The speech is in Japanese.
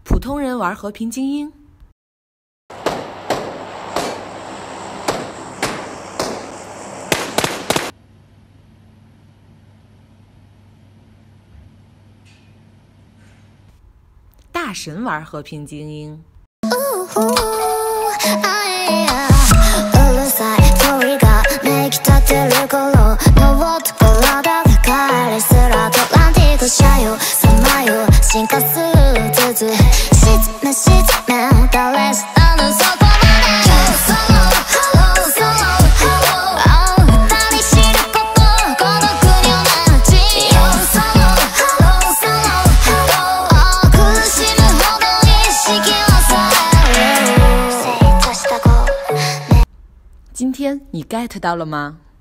普通人玩和平精英。大神玩和平精英。 進化するずつ沈め沈め誰しあのそこまで Hello Hello Hello 二人知ること孤独に同じ Hello Hello 苦しむほど意識はされる今天你 get 到了吗？